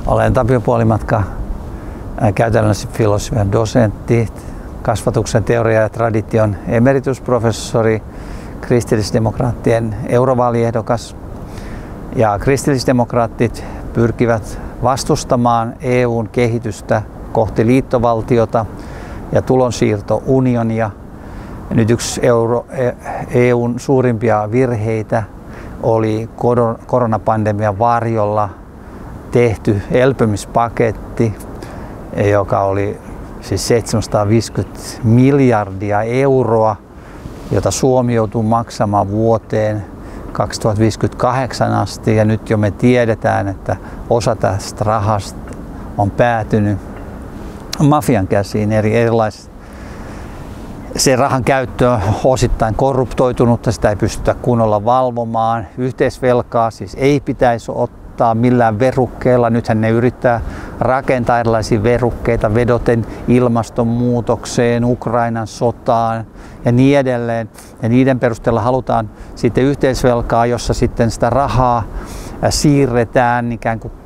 Olen Tapio Puolimatka, käytännöllisen filosofian dosentti, kasvatuksen teoria ja tradition emeritusprofessori, kristillisdemokraattien eurovaaliehdokas. Ja kristillisdemokraatit pyrkivät vastustamaan EUn kehitystä kohti liittovaltiota ja tulonsiirtounionia. Nyt yksi EUn suurimpia virheitä oli koronapandemian varjolla tehty elpymispaketti, joka oli siis 750 miljardia euroa, jota Suomi joutuu maksamaan vuoteen 2058 asti. Ja nyt jo me tiedetään, että osa tästä rahasta on päätynyt mafian käsiin erilaiset. Se rahan käyttö on osittain korruptoitunutta, sitä ei pystytä kunnolla valvomaan. Yhteisvelkaa siis ei pitäisi ottaa millään verukkeella. Nythän ne yrittää rakentaa erilaisia verukkeita vedoten ilmastonmuutokseen, Ukrainan sotaan ja niin edelleen. Ja niiden perusteella halutaan sitten yhteisvelkaa, jossa sitten sitä rahaa siirretään ikään kuin,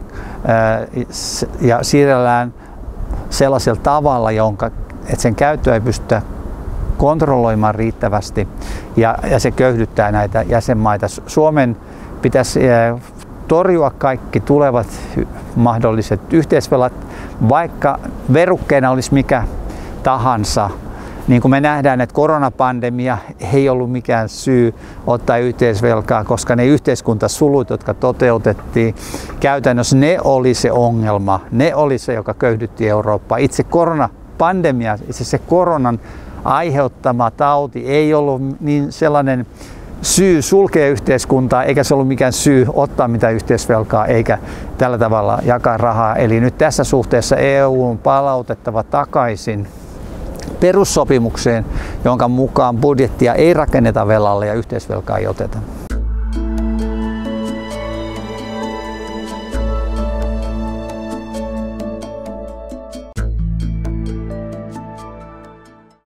ja siirrellään sellaisella tavalla, että sen käyttöä ei pystytä kontrolloimaan riittävästi ja se köyhdyttää näitä jäsenmaita. Suomen pitäisi torjua kaikki tulevat mahdolliset yhteisvelat, vaikka verukkeena olisi mikä tahansa. Niin kuin me nähdään, että koronapandemia ei ollut mikään syy ottaa yhteisvelkaa, koska ne yhteiskuntasulut, jotka toteutettiin, käytännössä ne oli se ongelma, ne oli se, joka köyhdytti Eurooppaa. Itse koronapandemia, itse se koronan aiheuttama tauti ei ollut niin sellainen syy sulkea yhteiskuntaa, eikä se ollut mikään syy ottaa mitään yhteisvelkaa, eikä tällä tavalla jakaa rahaa. Eli nyt tässä suhteessa EU on palautettava takaisin perussopimukseen, jonka mukaan budjettia ei rakenneta velalle ja yhteisvelkaa ei oteta.